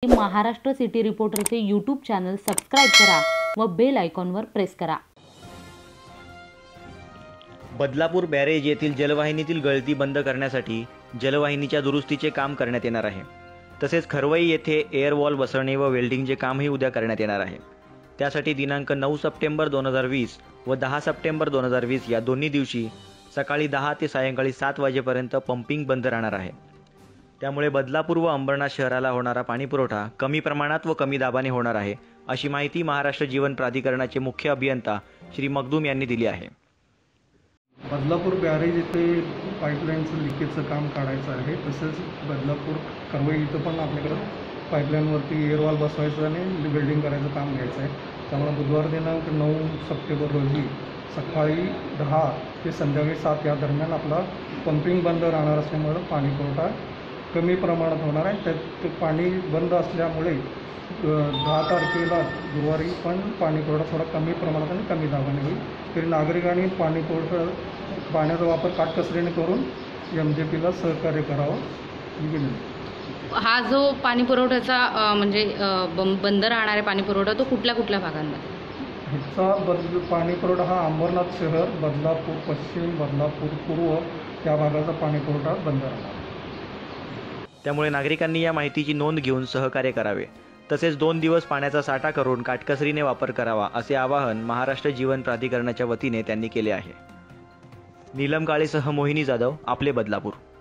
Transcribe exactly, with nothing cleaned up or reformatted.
Maharashtra city रिपोर्टरचे YouTube channel subscribe करा व बेल आयकॉनवर प्रेस करा। बदलापूर बॅरेज येथील जलवाहिनीतील गळती बंद करण्यासाठी जलवाहिनीच्या दुरुस्तीचे काम करण्यात येणार आहे। तसेच खरवई येथे एअर वॉल बसवणे व वेल्डिंगचे कामही उद्या करण्यात येणार आहे। त्यासाठी दिनांक नऊ सप्टेंबर दोन हजार वीस व दहा सप्टेंबर दोन हजार वीस या दोन्ही दिवशी सकाळी दहा ते सायंकाळी सात वाजेपर्यंत पंपिंग बंद राहणार आहे। त्यामुळे बदलापूर व अंबरनाथ शहराला होणारा पाणीपुरवठा कमी प्रमाणात व कमी दाबाने होणार आहे, अशी माहिती महाराष्ट्र जीवन प्राधिकरणाचे मुख्य अभियंता श्री मखदूम यांनी दिली आहे। बदलापूर बॅरेज येथे पाईपलाईनचं लिकेजचं काम काढायचं आहे। तसेच बदलापूर खरवई इथं पण आपल्याकडं पाईपलाईनवरती एअरवॉल बसवायचं आणि बिल्डिंग करायचं काम घ्यायचं आहे। त्यामुळे बुधवार दिनांक नऊ सप्टेंबर रोजी सकाळी दहा ते संध्याकाळी सात या दरम्यान आपला पंपिंग बंद राहणार असल्यामुळे पाणीपुरवठा कमी प्रमाणात होणार आहे। त्यात पाणी बंद असल्यामुळे दहा तारखेला गुरुवारी पण पाणीपुरवठा थोडा कमी प्रमाणात आणि कमी दाबाने होईल। तरी नागरिकांनी पाणीपुरवठा पाण्याचा वापर काटकसरीने करून एम जे पीला सहकार्य करावं ही विनंती। हा जो पाणी पुरवठ्याचा म्हणजे बंद राहणारे पाणी पुरवठा तो कुठल्या कुठल्या भागांमध्ये? ह्याचा बदल पाणी पुरवठा हा अंबरनाथ शहर, बदलापूर पश्चिम, बदलापूर पूर्व या भागाचा पाणी पुरवठा बंद राहणार। त्यामुळे नागरिकांनी या माहितीची नोंद घेऊन सहकार्य करावे। तसेच दोन दिवस पाण्याचा साठा करून काटकसरीने वापर करावा असे आवाहन महाराष्ट्र जीवन प्राधिकरणाच्या वतीने त्यांनी केले आहे। नीलम काळेसह मोहिनी जाधव, आपले बदलापूर।